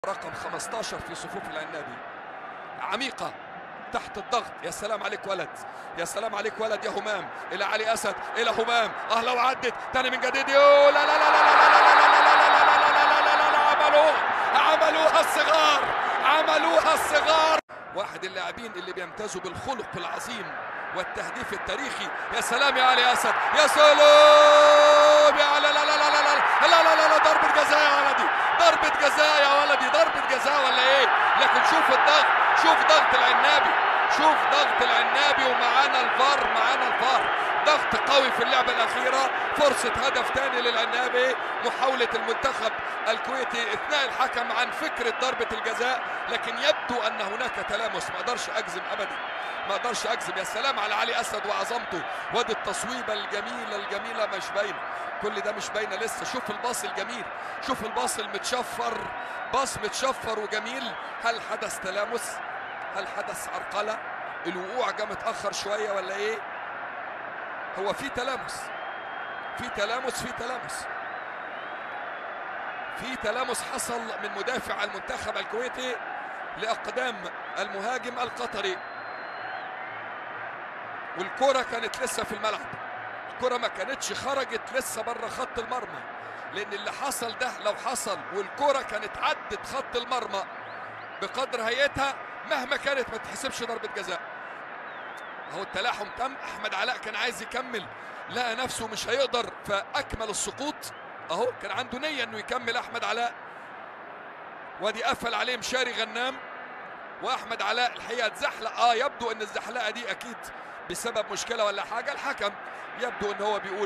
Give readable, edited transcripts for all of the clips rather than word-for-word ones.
رقم 15 في صفوف العنابي، عميقة تحت الضغط. يا سلام عليك ولد، يا سلام عليك ولد يا همام. الى علي اسد، الى همام، لو عدت تاني من جديد. يو لا لا لا لا لا لا لا عملوها الصغار، عملوها الصغار. واحد اللاعبين اللي بيمتازوا بالخلق العظيم والتهديف التاريخي. يا سلام يا علي اسد، يا سلام يا علي. لا لا لا لا لا لا لا لا ضربة جزاء يا ولدي، ضربة جزاء يا ولدي، ضربة جزاء ولا ايه؟ لكن شوف الضغط، شوف ضغط العنابي، شوف ضغط العنابي. ومعانا الفار، معانا الفار. ضغط قوي في اللعبة الأخيرة، فرصة هدف ثاني للعنابي. محاولة المنتخب الكويتي إثناء الحكم عن فكرة ضربة الجزاء، لكن يبدو أن هناك تلامس. ما أقدرش أجزم أبدا، ما أقدرش أجزم. يا سلام على علي أسد وعظمته، وادي التصويبة الجميلة الجميلة. مش باينة، كل ده مش باينة لسه. شوف الباص الجميل، شوف الباص المتشفر، باص متشفر وجميل. هل حدث تلامس؟ هل حدث عرقلة؟ الوقوع جه متأخر شوية ولا إيه؟ هو في تلامس، في تلامس، في تلامس، في تلامس حصل من مدافع المنتخب الكويتي لأقدام المهاجم القطري، والكرة كانت لسه في الملعب. الكرة ما كانتش خرجت لسه بره خط المرمى، لأن اللي حصل ده لو حصل والكرة كانت عدت خط المرمى بقدر هيئتها مهما كانت ما تحسبش ضربة جزاء. اهو التلاحم تم. احمد علاء كان عايز يكمل، لقى نفسه مش هيقدر فاكمل السقوط. اهو كان عنده نية انه يكمل احمد علاء، وادي قفل عليه مشاري غنام. واحمد علاء الحقيقه اتزحلق. يبدو ان الزحلقه دي اكيد بسبب مشكله ولا حاجه. الحكم يبدو ان هو بيقول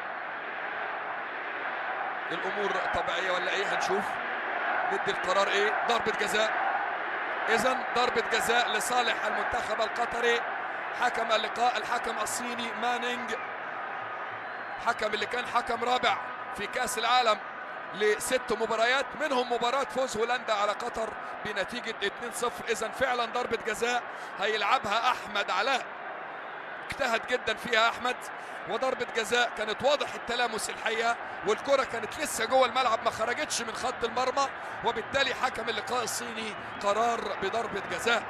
الامور طبيعيه ولا ايه، هنشوف. ندي القرار ايه؟ ضربه جزاء. اذا ضربه جزاء لصالح المنتخب القطري. حكم اللقاء الحكم الصيني مانينج، حكم اللي كان حكم رابع في كأس العالم ل6 مباريات، منهم مباراة فوز هولندا على قطر بنتيجة 2-0. إذا فعلا ضربة جزاء هيلعبها أحمد علاء، اجتهد جدا فيها أحمد، وضربة جزاء كانت واضح التلامس الحقيقة، والكرة كانت لسه جوه الملعب ما خرجتش من خط المرمى، وبالتالي حكم اللقاء الصيني قرار بضربة جزاء.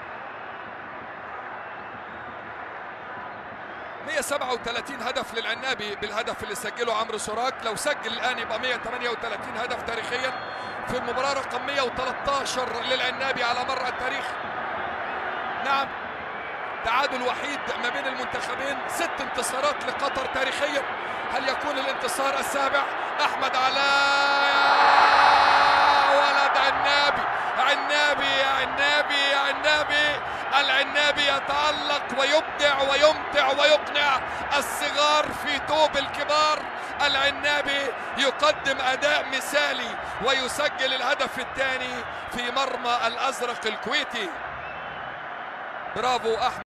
137 هدف للعنابي بالهدف اللي سجله عمرو سراج. لو سجل الآن يبقى 138 هدف تاريخيا في المباراة رقم 113 للعنابي على مر التاريخ. نعم، تعادل وحيد ما بين المنتخبين، 6 انتصارات لقطر تاريخيا. هل يكون الانتصار السابع؟ أحمد علاء يا ولد عنابي، عنابي يا عنابي يا عنابي. العنابي يتألق ويبدع ويمتع ويقنع الصغار في توب الكبار. العنابي يقدم أداء مثالي ويسجل الهدف الثاني في مرمى الأزرق الكويتي. برافو أحمد.